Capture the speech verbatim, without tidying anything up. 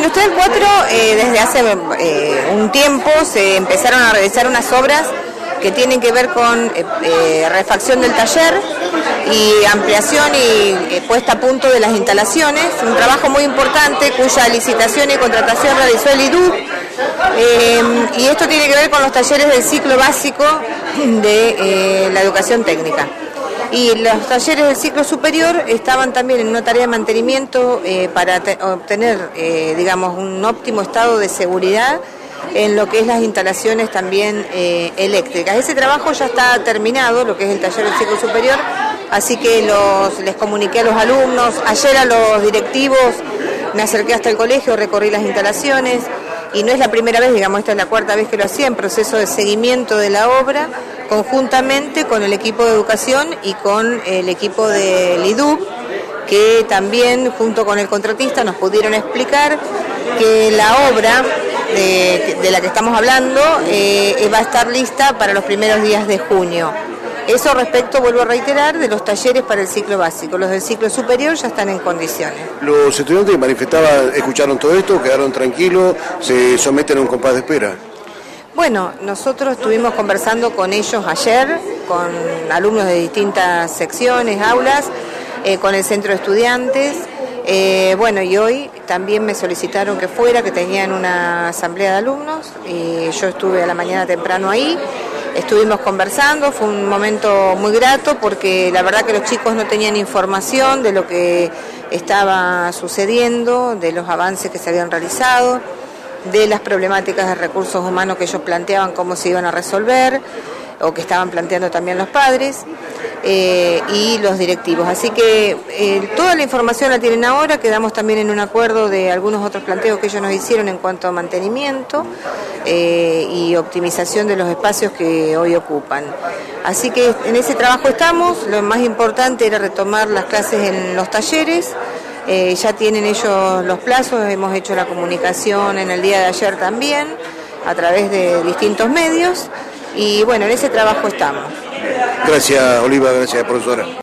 Bueno, ustedes cuatro, eh, desde hace eh, un tiempo se empezaron a realizar unas obras que tienen que ver con eh, eh, refacción del taller y ampliación y eh, puesta a punto de las instalaciones, un trabajo muy importante cuya licitación y contratación realizó el I D U, eh, y esto tiene que ver con los talleres del ciclo básico de eh, la educación técnica. Y los talleres del ciclo superior estaban también en una tarea de mantenimiento eh, para obtener, eh, digamos, un óptimo estado de seguridad en lo que es las instalaciones también eh, eléctricas. Ese trabajo ya está terminado, lo que es el taller del ciclo superior, así que los, les comuniqué a los alumnos, ayer a los directivos, me acerqué hasta el colegio, recorrí las instalaciones, y no es la primera vez, digamos, esta es la cuarta vez que lo hacía en proceso de seguimiento de la obra, conjuntamente con el equipo de educación y con el equipo del I D U, que también junto con el contratista nos pudieron explicar que la obra de, de la que estamos hablando eh, va a estar lista para los primeros días de junio. Eso respecto, vuelvo a reiterar, de los talleres para el ciclo básico. Los del ciclo superior ya están en condiciones. Los estudiantes que manifestaban, escucharon todo esto, quedaron tranquilos, se someten a un compás de espera. Bueno, nosotros estuvimos conversando con ellos ayer, con alumnos de distintas secciones, aulas, eh, con el centro de estudiantes. Eh, bueno, y hoy también me solicitaron que fuera, que tenían una asamblea de alumnos, y yo estuve a la mañana temprano ahí. Estuvimos conversando, fue un momento muy grato porque la verdad que los chicos no tenían información de lo que estaba sucediendo, de los avances que se habían realizado, de las problemáticas de recursos humanos que ellos planteaban cómo se iban a resolver, o que estaban planteando también los padres eh, y los directivos. Así que eh, toda la información la tienen ahora, quedamos también en un acuerdo de algunos otros planteos que ellos nos hicieron en cuanto a mantenimiento eh, y optimización de los espacios que hoy ocupan. Así que en ese trabajo estamos, lo más importante era retomar las clases en los talleres. Eh, ya tienen ellos los plazos, hemos hecho la comunicación en el día de ayer también, a través de distintos medios, y bueno, en ese trabajo estamos. Gracias, Oliva, gracias, profesora.